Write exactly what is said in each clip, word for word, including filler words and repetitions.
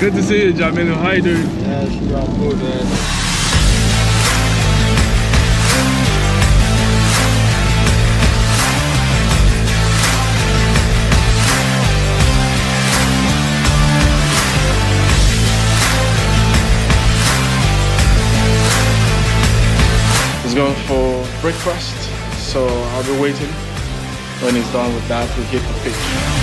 Good to see you, Jamilu. How you doing? Yeah, sure, I'm good, man. He's going for breakfast, so I'll be waiting. When he's done with that, we'll hit the pitch.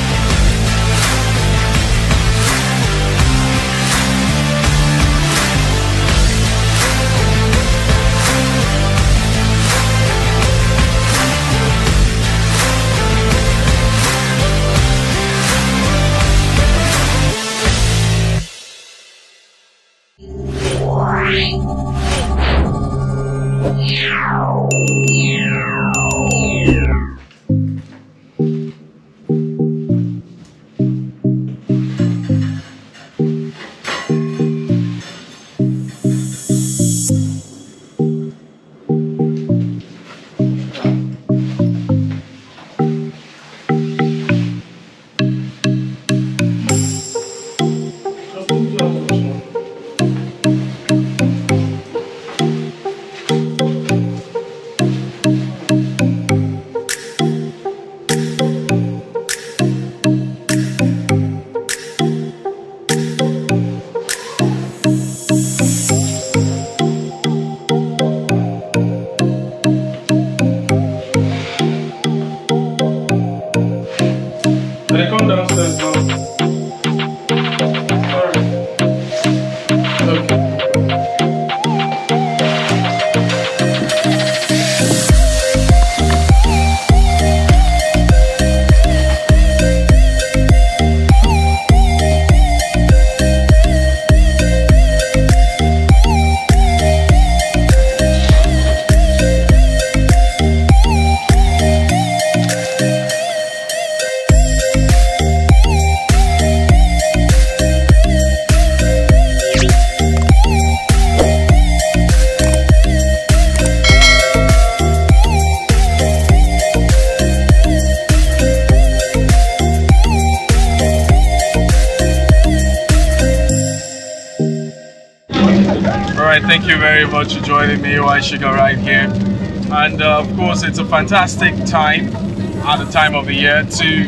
Thank you very much for joining me, AySuga, right here. And uh, of course, it's a fantastic time at the time of the year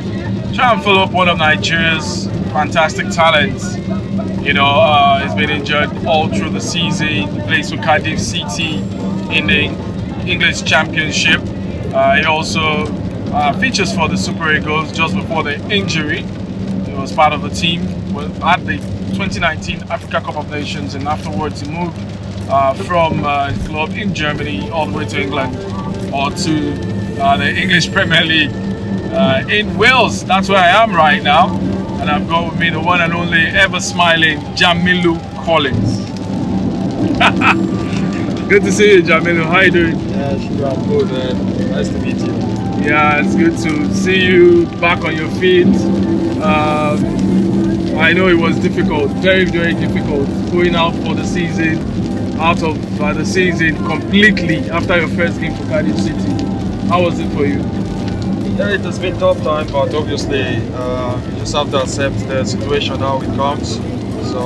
to try and follow up one of Nigeria's fantastic talents. You know, uh, he's been injured all through the season. He plays for Cardiff City in the English Championship. Uh, he also uh, features for the Super Eagles just before the injury. He was part of the team at the twenty nineteen Africa Cup of Nations, and afterwards he moved Uh, from uh, his club in Germany all the way to England or to uh, the English Premier League uh, in Wales. That's where I am right now, and I've got with me the one and only ever smiling Jamilu Collins. Good to see you, Jamilu. How you doing? Yeah, sure, I'm good, man. Nice to meet you. Yeah, it's good to see you back on your feet. Um, I know it was difficult, very, very difficult going out for the season. Out of uh, the season completely after your first game for Cardiff City. How was it for you? Yeah, it has been a tough time, but obviously uh, you just have to accept the situation how it comes. So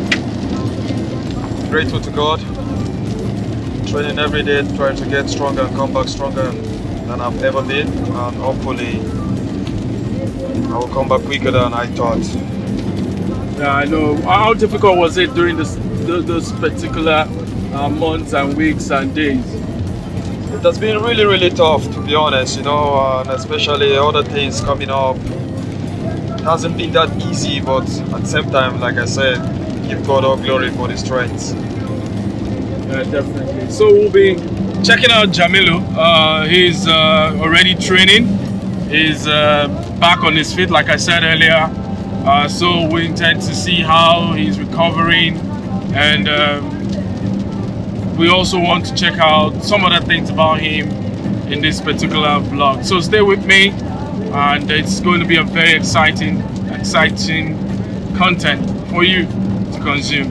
grateful to God, training every day, trying to get stronger and come back stronger than I've ever been, and hopefully I will come back quicker than I thought. Yeah, I know. How difficult was it during this those particular uh, months and weeks and days? It has been really, really tough, to be honest, you know, and especially other things coming up. It hasn't been that easy, but at the same time, like I said, give God all glory for the strength. Yeah, definitely. So we'll be checking out Jamilu. Uh, he's uh, already training. He's uh, back on his feet, like I said earlier. Uh, so we intend to see how he's recovering. And um, we also want to check out some other things about him in this particular vlog. So stay with me, and it's going to be a very exciting, exciting content for you to consume.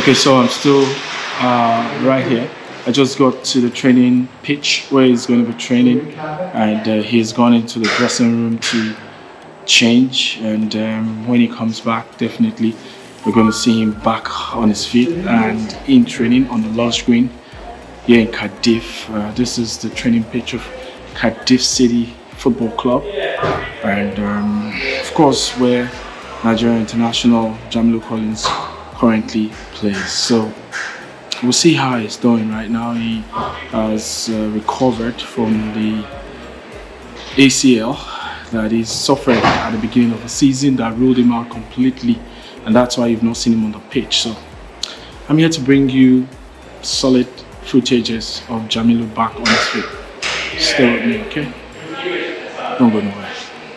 Okay, so I'm still uh, right here. I just got to the training pitch where he's going to be training, and uh, he's gone into the dressing room to change. And um, when he comes back, definitely we're going to see him back on his feet and in training on the large screen here in Cardiff. Uh, this is the training pitch of Cardiff City Football Club, and um, of course where Nigerian international Jamilu Collins currently plays. So we'll see how he's doing right now. He has uh, recovered from the A C L that he suffered at the beginning of the season that ruled him out completely, and that's why you've not seen him on the pitch. So I'm here to bring you solid footages of Jamilu back on his feet. Stay with me, okay? Don't go nowhere.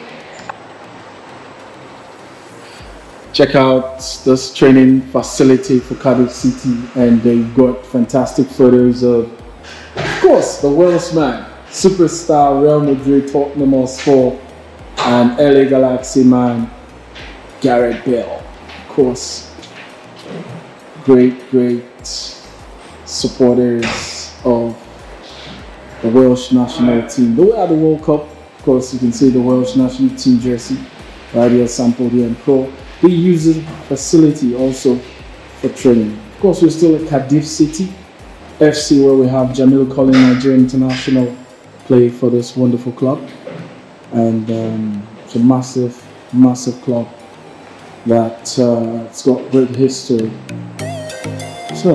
Check out this training facility for Cardiff City, and they've got fantastic photos of, of course, the Welshman, superstar Real Madrid, Tottenham Hotspur, and L A Galaxy man, Gareth Bale. Of course, great, great supporters of the Welsh national team. They were at the World Cup. Of course, you can see the Welsh national team jersey right here, sampled here and pro. They use the facility also for training. Of course, we're still at Cardiff City F C, where we have Jamilu Collins, Nigerian international, play for this wonderful club. And um, it's a massive, massive club that uh, it's got great history. So.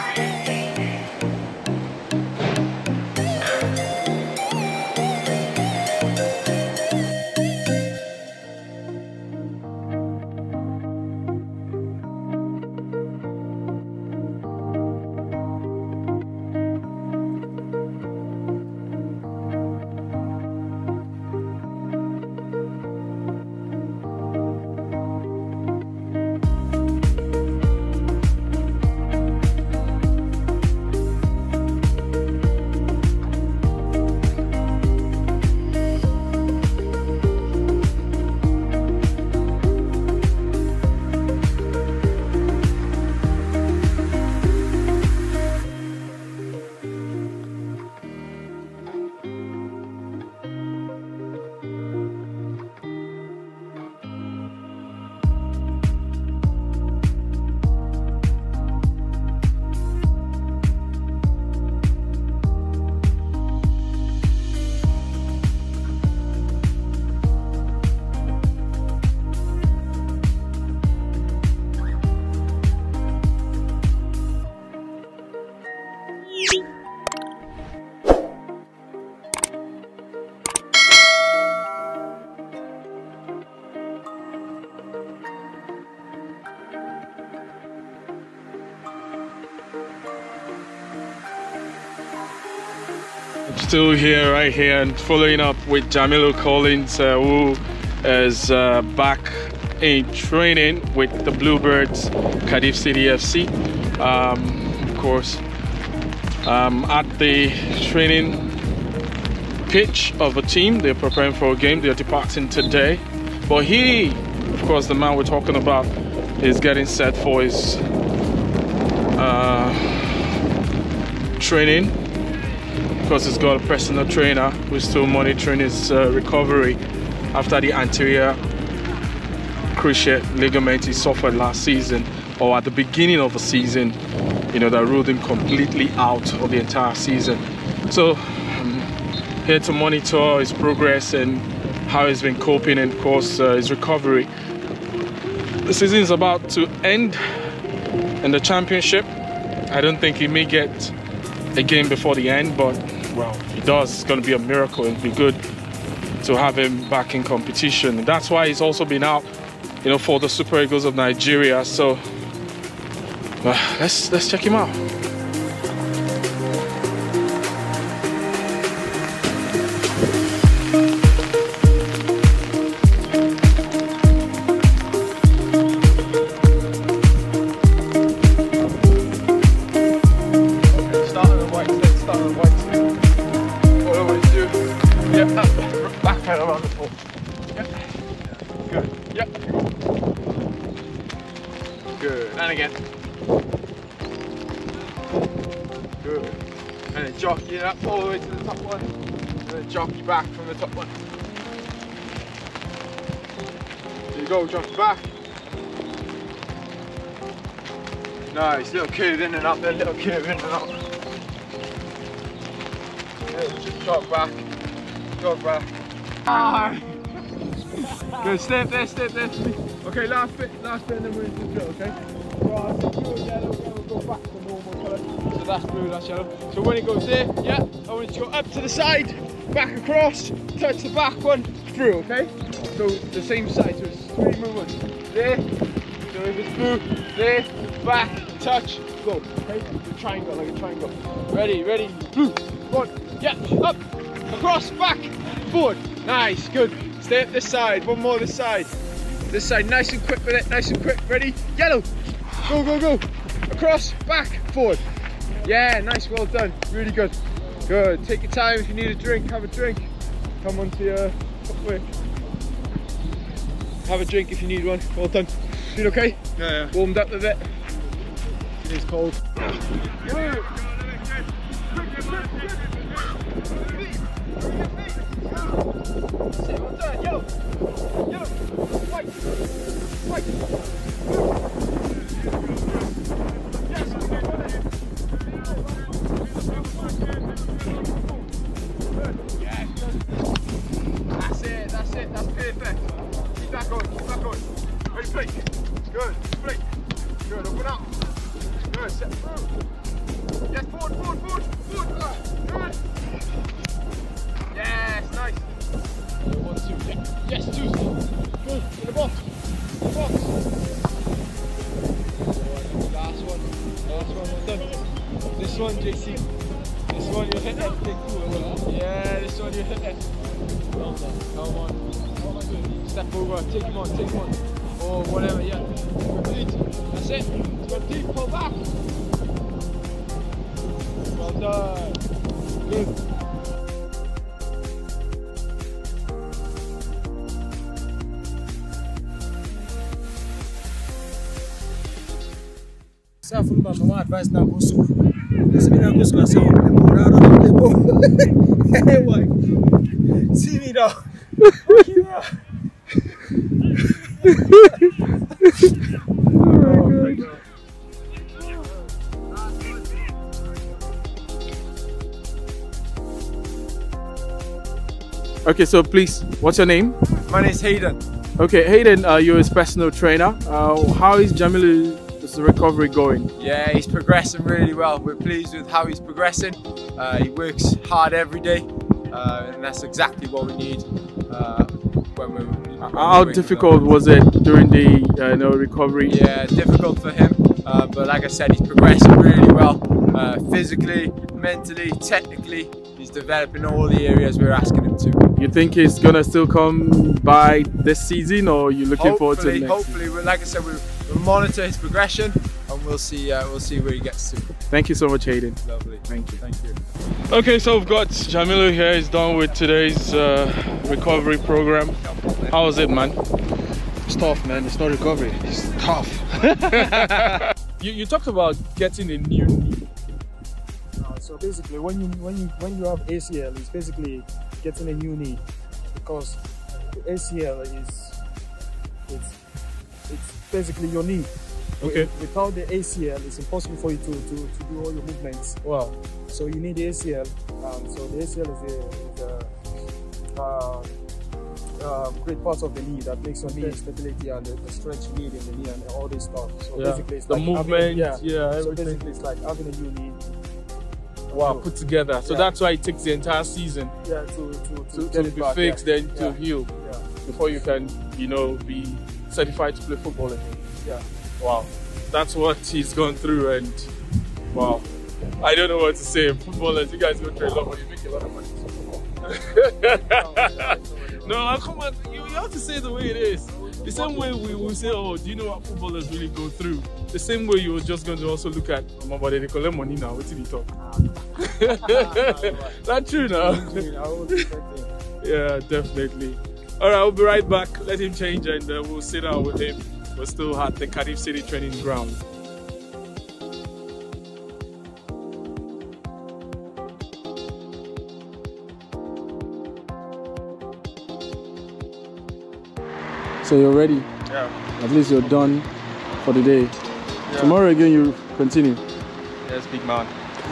Still here, right here, and following up with Jamilu Collins, uh, who is uh, back in training with the Bluebirds, Cardiff City F C. Um, of course, um, at the training pitch of a team, they're preparing for a game. They're departing today, but he, of course, the man we're talking about, is getting set for his uh, training. Of course, he's got a personal trainer who's still monitoring his uh, recovery after the anterior cruciate ligament he suffered last season, or at the beginning of the season, you know, that ruled him completely out of the entire season. So I'm here to monitor his progress and how he's been coping, and of course uh, his recovery. The season is about to end in the championship. I don't think he may get a game before the end, but well, if he does, it's going to be a miracle. It'd be good to have him back in competition. And that's why he's also been out, you know, for the Super Eagles of Nigeria. So uh, let's let's check him out. Good. And again. Good. And then jockey it up all the way to the top one. And then jockey back from the top one. There you go, jockey back. Nice, little curve in and up there, little curve in and up. Yeah, just jog back. Jog back. Ah. Good, step there, step there. Okay, last bit, last bit and then we're into the drill, okay? So I think blue and yellow, then we'll go back to normal colour. So that's blue, that's yellow. So when it goes there, yeah, I want it to go up to the side, back across, touch the back one, through, okay? So the same side, so it's three movements. There, so if it's blue, there, back, touch, go, okay? The triangle, like a triangle. Ready, ready, blue, one, yeah, up, across, back, forward. Nice, good. Stay up this side, one more this side. This side, nice and quick with it, nice and quick, ready, yellow. Go, go, go. Across, back, forward. Yeah, nice, well done. Really good. Good. Take your time. If you need a drink, have a drink. Come onto your footwear. Have a drink if you need one. Well done. Feel okay? Yeah, yeah. Warmed up a bit. It is cold. Yeah. That's it, well done. Yellow. Yellow. White. White. Yes, okay, well done. Yeah, good. That's it, that's it, that's perfect. Keep that going, keep that going. Ready, flick. Good, flick. Good, open up. Good, set through. Yes, forward, forward, forward, forward. Good. Yes, nice. One, two, yeah. Yes, two. Good, in the box. In the box. Last one. Last one, well done. This one, J C. This one, you hit it. Yeah, this one, you hit it. Well done. Come on. Step over, take him on, take him on. Or whatever, yeah. Complete. That's it. Complete, pull back. Well done. Good. Sa football, my advice now go so. This me now go so say on the ball, on the ball. Hey, why? See me now. Okay, now. Oh my God. Okay, so please, what's your name? My name is Hayden. Okay, Hayden, uh, you're his personal trainer. Uh, how is Jamilu's recovery going? Yeah, he's progressing really well. We're pleased with how he's progressing. Uh, he works hard every day, uh, and that's exactly what we need. Uh, when we, when how difficult was it during the uh, you know, recovery? Yeah, difficult for him, uh, but like I said, he's progressing really well. Uh, physically, mentally, technically, he's developing all the areas we're asking him to. You think he's gonna still come by this season, or are you looking hopefully, forward to the next Hopefully, season? like I said, we'll, we'll monitor his progression, and we'll see. Uh, we'll see where he gets to. Thank you so much, Hayden. Lovely. Thank you. Thank you. Okay, so we've got Jamilu here. He's done with today's uh, recovery program. How was it, man? It's tough, man. It's not recovery. It's tough. you, you talked about getting a new knee. Uh, so basically, when you when you when you have A C L, it's basically getting a new knee, because the A C L is it's it's basically your knee. Okay. Without the A C L, it's impossible for you to, to, to do all your movements well. So you need the A C L. Um, so the A C L is a, is a uh, uh, great part of the knee that makes your knee stability and the, the strength you need in the knee and all this stuff. So yeah. basically, it's the like movement, having, yeah. yeah, So everything. basically, it's like having a new knee. Wow, put together. So yeah. that's why it takes the entire season Yeah, to to, to, to, get to it be back, fixed, yeah. then to yeah. heal Yeah, before you can, you know, be certified to play football again. yeah. Wow, that's what he's gone through, and wow, I don't know what to say. Footballers, you guys go through a lot, but you make a lot of money. No, come on, you, you have to say it the way it is. The same way we will say, oh, do you know what footballers really go through? The same way you were just going to also look at, oh, but they collect money now, what did he talk? That's true now. Yeah, definitely. All right, we'll be right back. Let him change and uh, we'll sit down with him. We're still at the Cardiff City training ground. So you're ready? Yeah. At least you're done for the day. Yeah. Tomorrow again you continue. Yes, big man.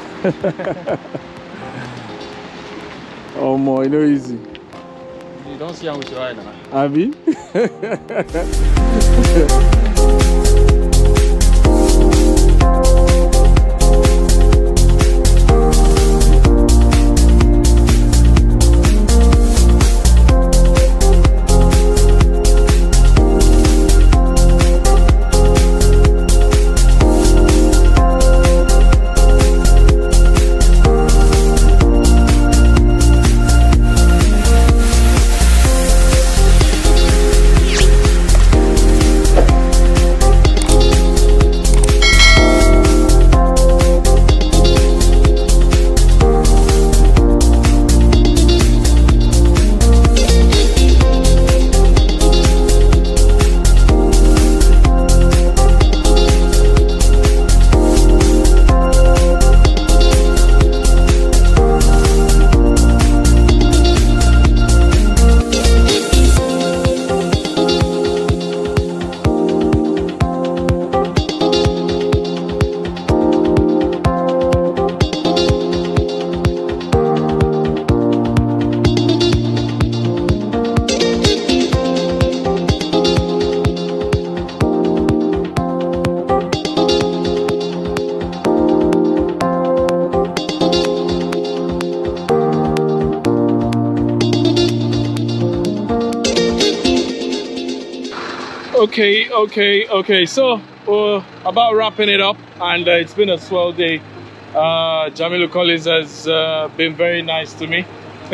Oh more, you know easy. You don't see how with your eye now. Abby? Okay, okay, okay. So uh, about wrapping it up, and uh, it's been a swell day. Uh, Jamilu Collins has uh, been very nice to me,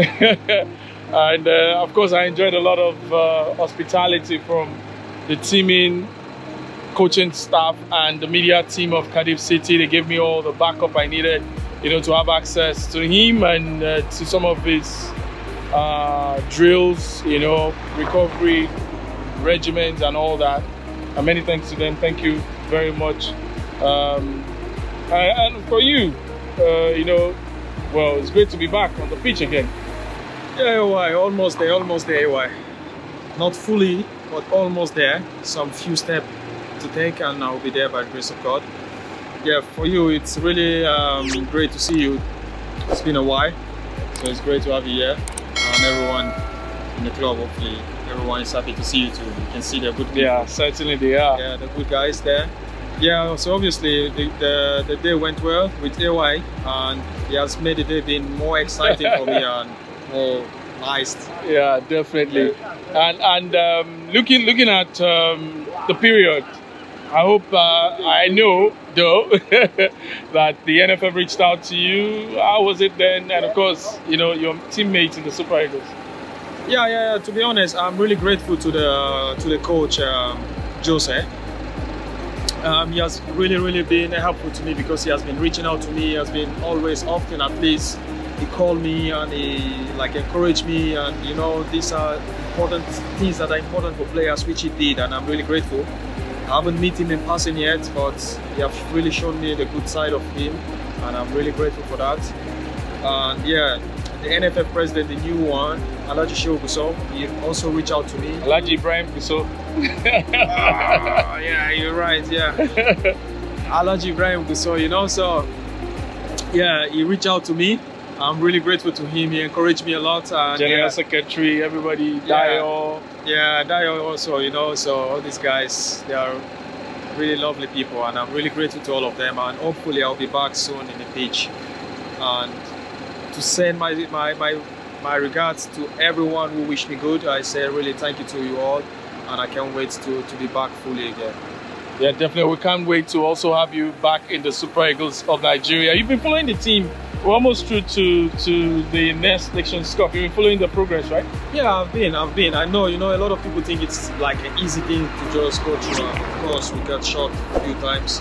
and uh, of course I enjoyed a lot of uh, hospitality from the teaming, coaching staff, and the media team of Cardiff City. They gave me all the backup I needed, you know, to have access to him and uh, to some of his uh, drills, you know, recovery regimens and all that. And many thanks to them. Thank you very much. Um, and, and for you, uh, you know, well, it's great to be back on the pitch again. Yeah, A Y, almost there, almost there, A Y. Not fully, but almost there. Some few steps to take, and I'll be there by the grace of God. Yeah, for you, it's really um, great to see you. It's been a while, so it's great to have you here, and everyone in the club. Hopefully, everyone is happy to see you too. You can see they're good people. Yeah, certainly they are. Yeah, the good guys there. Yeah, so obviously the, the, the day went well with A Y, and it has made the day been more exciting for me and more nice. Yeah, definitely. Yeah. And and um, looking looking at um, the period, I hope uh, I know though that the N F F reached out to you. How was it then? And of course, you know, your teammates in the Super Eagles. Yeah, yeah, yeah. To be honest, I'm really grateful to the to the coach um, Jose. Um, he has really, really been helpful to me because he has been reaching out to me. He has been always, often at least, he called me and he like encouraged me, and you know, these are important things that are important for players, which he did, and I'm really grateful. I haven't met him in person yet, but he has really shown me the good side of him, and I'm really grateful for that. And yeah, the N F F president, the new one, Alhaji Guso, he also reached out to me. Alhaji Ibrahim Guso. Ah, yeah, you're right, yeah. Alhaji Ibrahim Guso, you know, so yeah, he reached out to me. I'm really grateful to him. He encouraged me a lot. And General yeah, Secretary, everybody, yeah, Dio. Yeah, Dio also, you know, so all these guys, they are really lovely people, and I'm really grateful to all of them, and hopefully I'll be back soon in the pitch. And to send my, my, my, my regards to everyone who wished me good, I say really thank you to you all, and I can't wait to, to be back fully again. Yeah, definitely. We can't wait to also have you back in the Super Eagles of Nigeria. You've been following the team. We're almost through to, to the next Nations Cup. You've been following the progress, right? Yeah, I've been, I've been. I know, you know, a lot of people think it's like an easy thing to just go through. Of course, we got shot a few times,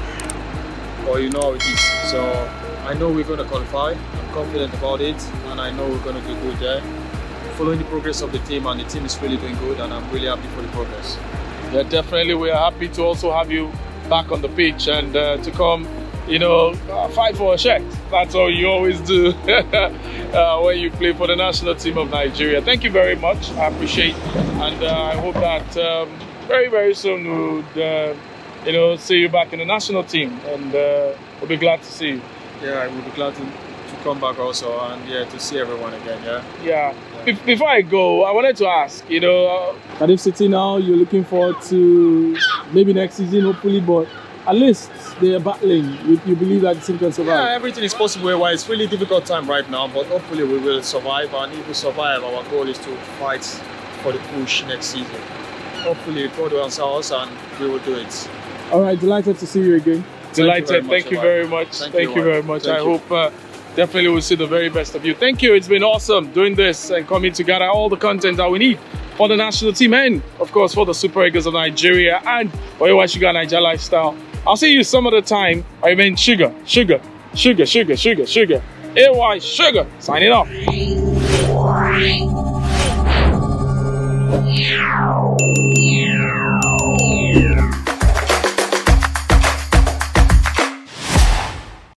but you know how it is. So I know we're going to qualify. I'm confident about it, and I know we're going to do good there. Following the progress of the team, and the team is really doing good, and I'm really happy for the progress. Yeah, definitely. We are happy to also have you back on the pitch and uh, to come you know, uh, fight for a shirt. That's all you always do uh, when you play for the national team of Nigeria. Thank you very much. I appreciate, and uh, I hope that um, very, very soon we would, uh, you know, see you back in the national team, and uh, we'll be glad to see you. Yeah, I will be glad to, to come back also, and yeah, to see everyone again. Yeah. Yeah. yeah. Be before I go, I wanted to ask, you know, uh, Cardiff City now, you're looking forward to maybe next season, hopefully, but at least they are battling. You, you believe that the team can survive? Yeah, everything is possible. Well, it's really difficult time right now, but hopefully we will survive. And if we survive, our goal is to fight for the push next season. Hopefully, God will answer us, and we will do it. All right, delighted to see you again. Delighted. Thank you very much. Thank, Thank you, you very much. Thank I you. hope uh, definitely we'll see the very best of you. Thank you. It's been awesome doing this and coming together, all the content that we need for the national team and, of course, for the Super Eagles of Nigeria and for AySuga Nigeria Lifestyle. I'll see you some other time. I remain Sugar, Sugar, Sugar, Sugar, Sugar, Sugar. AySuga signing off.